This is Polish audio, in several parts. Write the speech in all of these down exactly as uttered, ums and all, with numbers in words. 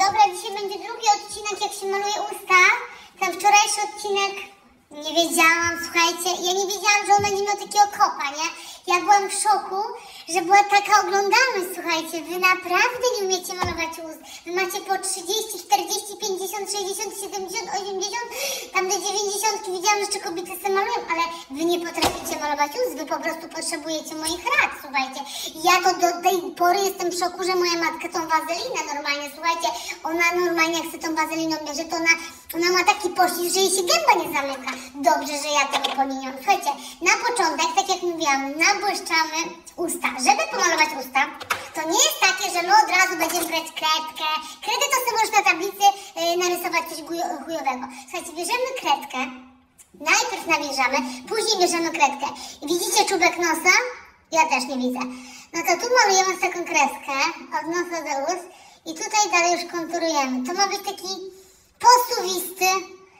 Dobra, dzisiaj będzie drugi odcinek, jak się maluje usta. Ten wczorajszy odcinek nie wiedziałam, słuchajcie, ja nie wiedziałam, że on będzie miał takiego kopa, nie? Ja byłam w szoku, że była taka oglądalność, słuchajcie, wy naprawdę nie umiecie malować ust. Wy macie po trzydzieści, czterdzieści, pięćdziesiąt, sześćdziesiąt, siedemdziesiąt, osiemdziesiąt, tam do dziewięćdziesiątki widziałam, że jeszcze kobiety sobie malują, ale wy nie potraficie malować ust, wy po prostu potrzebujecie moich rad, słuchajcie. Ja to do tej pory jestem w szoku, że moja matka tą wazelinę normalnie, słuchajcie, ona normalnie jak chce tą wazeliną bierze, to ona, ona ma taki poślizg, że jej się gęba nie zamyka. Dobrze, że ja tego pominiam. Słuchajcie, na początek, tak jak mówiłam, nabłyszczamy usta. Żeby pomalować usta, to nie jest takie, że my od razu będziemy brać kredkę. Kredę to sobie możesz na tablicy yy, narysować coś chujowego. Słuchajcie, bierzemy kredkę, najpierw nawilżamy, później bierzemy kredkę. Widzicie czubek nosa? Ja też nie widzę. No to tu malujemy taką kreskę od nosa do ust i tutaj dalej już konturujemy. To ma być taki posuwisty.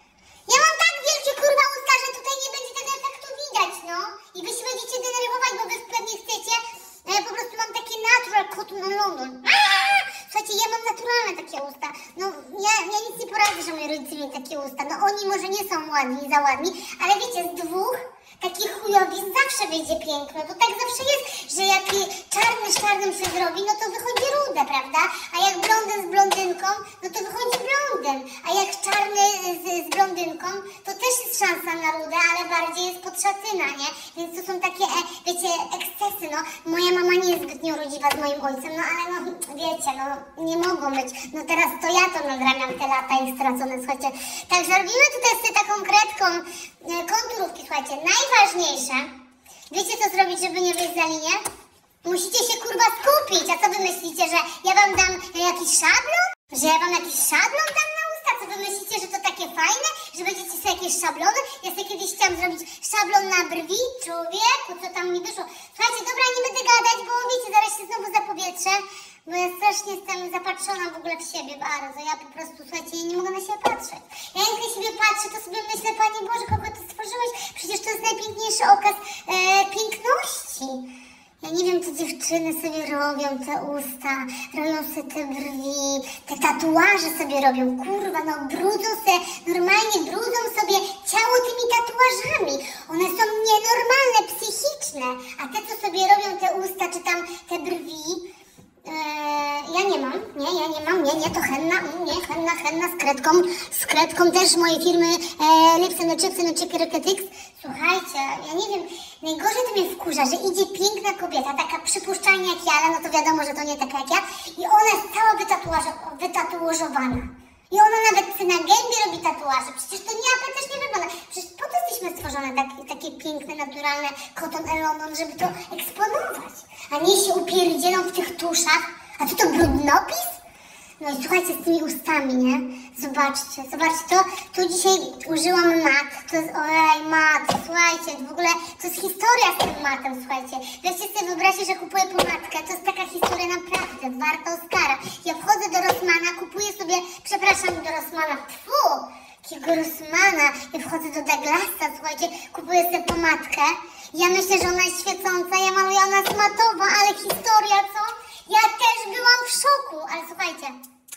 Ja mam tak wielkie kurwa usta, że tutaj nie będzie tego efektu widać, no. I wy się będziecie denerwować, bo wy pewnie chcecie. A ja po prostu mam takie natural cotton on London. Aaaa! Słuchajcie, ja mam naturalne takie usta. No, ja, ja nic nie poradzę, że moi rodzice mieli takie usta. No, oni może nie są ładni, za ładni, ale wiecie, z dwóch takich chujowisk zawsze wyjdzie piękno. To tak zawsze jest, że jak czarny z czarnym się zrobi, no to wychodzi rude, prawda? A jak blondyn z blondynką, no to wychodzi blondyn. A jak czarny z, z blondynką, to też jest szansa na rudę, ale bardziej jest podszatyna, nie? Więc to są takie, e, wiecie, ekscesy, no. Moja mama nie jest zbytnio rodziwa z moim ojcem, no ale no, wiecie, no, nie mogą być. No teraz to ja to nadramiam te lata ich stracone, słuchajcie. Także robimy tutaj z taką kredką e, konturówki, słuchajcie. Najważniejsze, wiecie co zrobić, żeby nie wyjść za linię? Musicie się kurwa skupić, a co wy myślicie, że ja wam dam jakiś szablon? Że ja wam jakiś szablon dam na usta? Co wy myślicie, że to takie fajne? Że będziecie sobie jakieś szablony? Ja sobie kiedyś chciałam zrobić szablon na brwi, człowieku, co tam mi wyszło? Słuchajcie, dobra, nie będę gadać, bo wiecie, zaraz się znowu zapowietrzę, bo ja strasznie jestem zapatrzona w ogóle w siebie bardzo. Ja po prostu, słuchajcie, ja nie mogę na siebie patrzeć. Ja jak na siebie patrzę, to sobie myślę, Panie Boże, kogo Ty stworzyłeś? Przecież to jest najpiękniejszy okaz e, piękności. Ja nie wiem, co dziewczyny sobie robią, te usta, robią sobie te brwi, te tatuaże sobie robią, kurwa, no brudzą sobie, normalnie brudzą sobie ciało tymi tatuażami. One są nienormalne, psychiczne, a te, co sobie robią te usta, czy tam te brwi, Eee, ja nie mam, nie, ja nie mam, nie, nie, to henna, nie, henna, henna z kredką, z kredką też mojej firmy e, Lips and Chips and Chicky Rocketics. Słuchajcie, ja nie wiem, najgorzej to mnie wkurza, że idzie piękna kobieta, taka przypuszczalnie jak ja, ale no to wiadomo, że to nie taka jak ja, i ona jest cała wytatuażo- wytatuażowana. I ona nawet na gębie robi tatuaże. Przecież to nie, a też nie wygląda. Przecież po to jesteśmy stworzone tak, takie piękne, naturalne cotton and London, żeby to eksponować. A nie się upierdzielą w tych tuszach. A co to brudnopis? No i słuchajcie, z tymi ustami, nie? Zobaczcie, zobaczcie, to tu dzisiaj użyłam mat. To jest, ojej, mat, słuchajcie, w ogóle to jest historia z tym matem, słuchajcie. Weźcie sobie wyobraźcie, że kupuję pomadkę, to jest taka historia naprawdę, warta Oscara. Ja wchodzę do Rossmana, kupuję sobie, przepraszam, do Rossmana, pfu, jakiego Rossmana. Ja wchodzę do Douglasa, słuchajcie, kupuję sobie pomadkę. Ja myślę, że ona jest świecąca, ja maluję, ona jest matowa, ale historia, co? Ja też byłam w szoku, ale słuchajcie.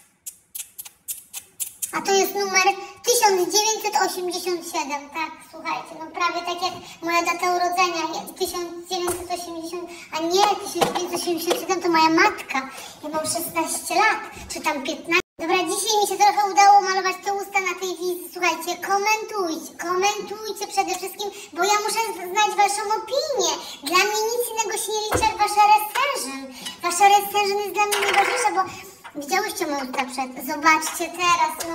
A to jest numer tysiąc dziewięćset osiemdziesiąt siedem, tak, słuchajcie, no prawie tak jak moja data urodzenia, tysiąc dziewięćset osiemdziesiąt, a nie, tysiąc dziewięćset osiemdziesiąt siedem to moja matka, ja mam szesnaście lat, czy tam piętnaście. Dobra, dzisiaj mi się trochę udało malować te usta na tej wizji, słuchajcie, komentujcie, komentujcie przede wszystkim, bo ja muszę znać waszą opinię. Dla mnie nic innego się nie liczy jak wasza recension. Wasza recension jest dla mnie najważniejsza, bo widziałyście moje usta przed, zobaczcie teraz, no,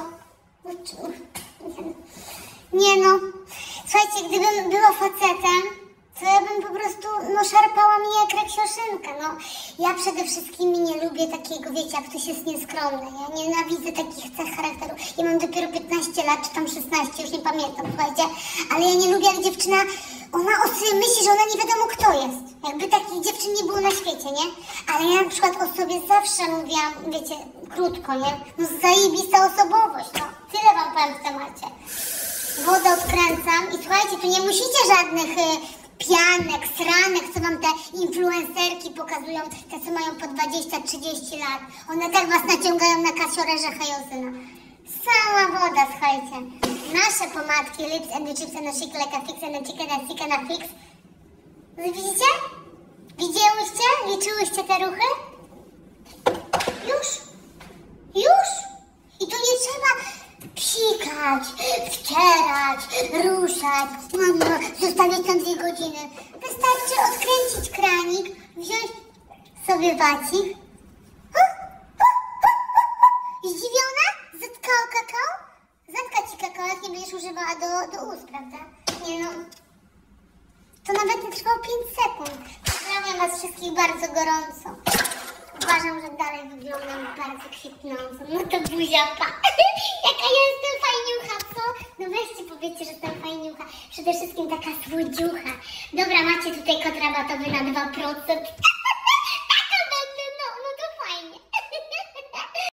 nie no, słuchajcie, gdybym była facetem, to ja bym po prostu, no, szarpała mnie jak reksioszynka, no. Ja przede wszystkim nie lubię takiego, wiecie, jak ktoś jest nieskromny, ja nienawidzę takich cech charakteru. Ja mam dopiero piętnaście lat, czy tam szesnaście, już nie pamiętam, słuchajcie, ale ja nie lubię, jak dziewczyna, ona o sobie myśli, że ona nie wiadomo kto jest. Jakby takich dziewczyn nie było na świecie, nie? Ale ja na przykład o sobie zawsze mówiłam, wiecie, krótko, nie? No, zajebista osobowość, no. Tyle wam powiem w temacie. Wodę odkręcam i słuchajcie, tu nie musicie żadnych y, pianek, sranek, co wam te influencerki pokazują, te co mają po dwadzieścia trzydzieści lat. One tak was naciągają na kasiorze hajozyna. Sama woda, słuchajcie. Nasze pomadki, lips and the chips and the chick like a fix and the chicken and chicken a fix. Widzicie? Widziałyście? Liczyłyście te ruchy? Już? Już? I tu nie trzeba psikać, wcierać, ruszać, no, zostawiać tam dwie godziny. Wystarczy odkręcić kranik, wziąć sobie wacik. Zdziwiona? Zatkało kakao? Zatka ci kakao, jak nie będziesz używała do, do ust, prawda? Nie no, to nawet nie trwało pięć sekund. Pozdrawiam was wszystkich bardzo gorąco. Uważam, że dalej wyglądam bardzo kwitnąco. No to buzia, pa. Jaka ja jestem fajniucha, co? No weźcie, powiedzcie, że jestem fajniucha. Przede wszystkim taka słodziucha. Dobra, macie tutaj kod rabatowy na dwa procent.